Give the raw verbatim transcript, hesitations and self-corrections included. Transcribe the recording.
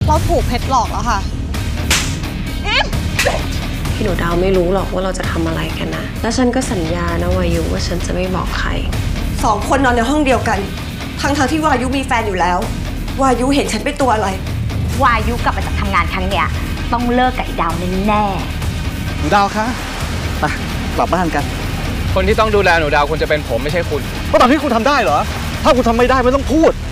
เราถูกเพชรหลอกแล้วค่ะพี่หนูดาวไม่รู้หรอกว่าเราจะทำอะไรกันนะแล้วฉันก็สัญญานะวายุว่าฉันจะไม่บอกใครสองคนนอนในห้องเดียวกันทั้งทางที่วายุมีแฟนอยู่แล้ววายุเห็นฉันเป็นตัวอะไรวายุกลับมาจากทำงานครั้งเนี้ยต้องเลิกกับไอ้ดาวแน่ๆหนูดาวคะไปกลับบ้านกันคนที่ต้องดูแลหนูดาวควรจะเป็นผมไม่ใช่คุณเพราะตอนที่คุณทำได้เหรอถ้าคุณทำไม่ได้ไม่ต้องพูด